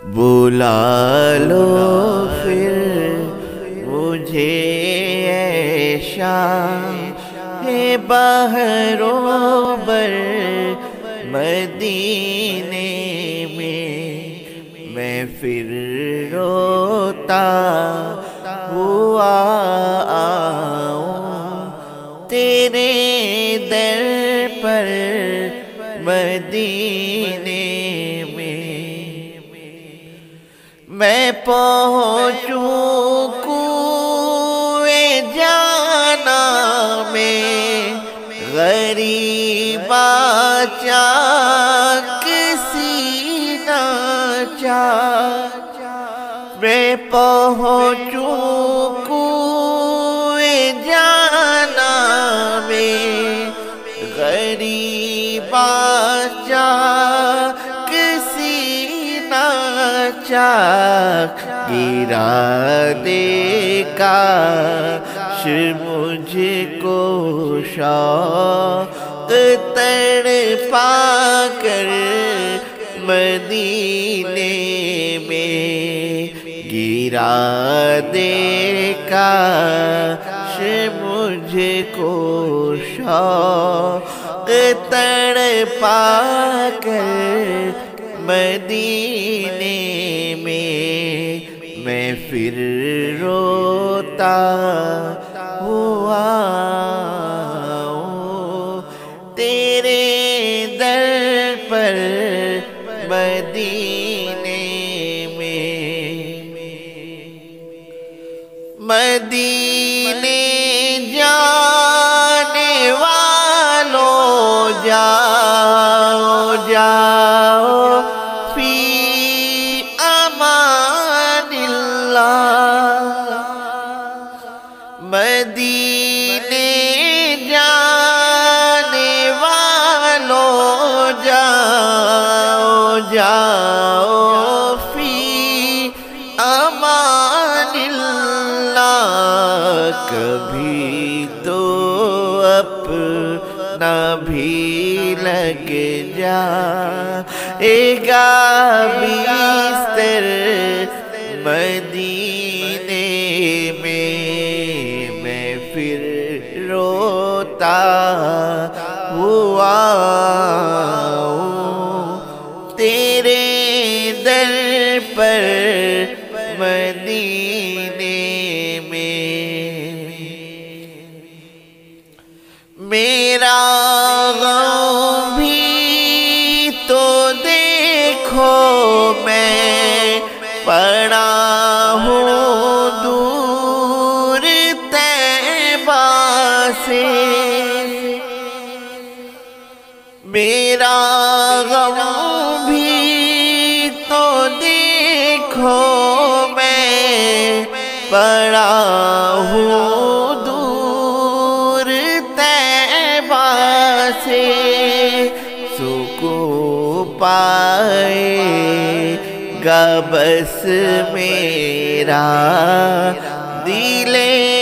بلا لو پھر مجھے اے شاہ بحر و بر مدینے میں پھر روتا ہوا آؤں تیرے در پر مدینے میں پہنچوں کوئے جانا میں غریبا چاک سینہ چاک میں پہنچوں کوئے جانا میں غریبا چاک سینہ چاک گرا دے کاش مجھ کو شوق تڑپا کر مدینے میں گرا دے کاش مجھ کو شوق تڑپا کر مدینے میں پھر روتا ہوا تیرے در پر مدینے مدینے جانے والوں جاؤ جاؤ فی امان اللہ مدینے جانے والوں جاؤ جاؤ فی امان اللہ کبھی تو اپنا بھی لگ جائے گا بستر مدینے میں پھر روتا ہوا تیرے در پر مدینے میں میرا غم بھی تو دیکھو میں پڑا ہوں دور طیبہ سے میرا غم بھی تو دیکھو میں پڑا ہوں دور طیبہ سے سکون پائے گا بس میرا دل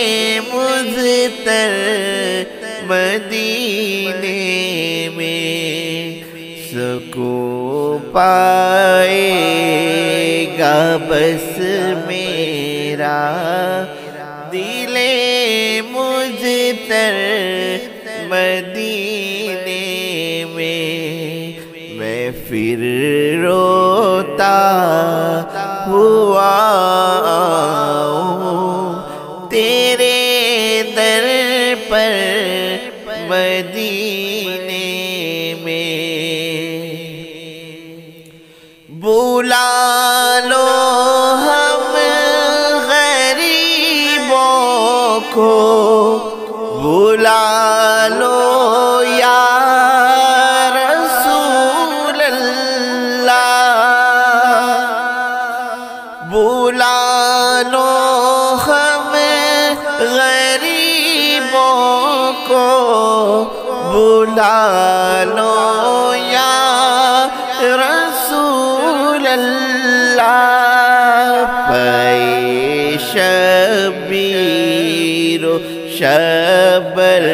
مضطر مدینے میں سکون پائے گا بس میرا دل مضطر مدینے میں پھر روتا ہوا تیرے در پر مدینے میں بلا لو ہم غریبوں کو بلا لو یا رسول اللہ بلا لو ہم غریبوں کو بلا لو یا رسول اللہ پے شبیر و شبر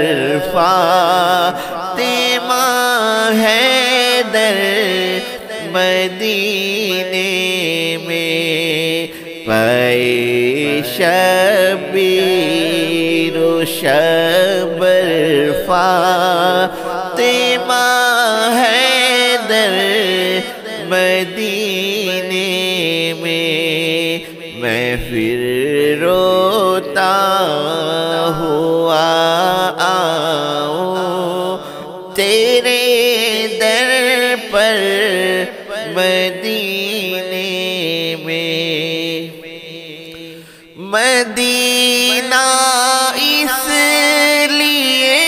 فاطمہ حیدر مدینے پائے شبیر و شبر فاطمہ حیدر مدینے میں پھر روتا ہوا آؤں تیرے در پر مدینے میں مدینہ اس لیے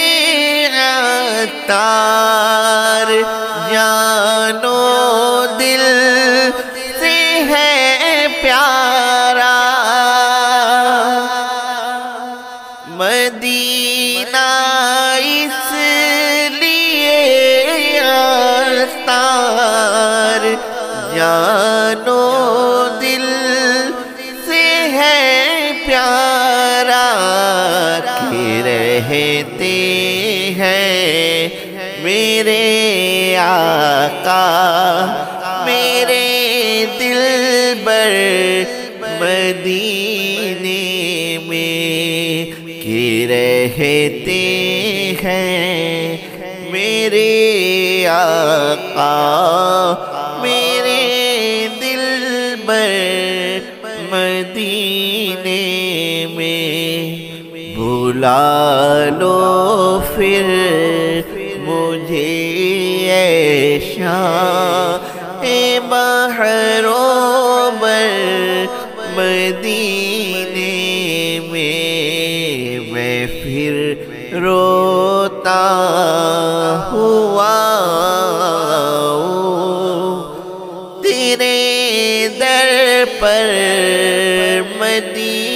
عطار جانو دل سے ہے پیارا مدینہ اس لیے عطار جانو دل سے ہے پیارا کہ رہتے ہیں میرے آقا میرے دلبر مدینے میں کہ رہتے ہیں میرے آقا میرے دلبر مدینے میں بلا لو پھر مجھے اے شاہ بحر و بر مدینے میں پھر روتا ہوا تیرے در پر مدینے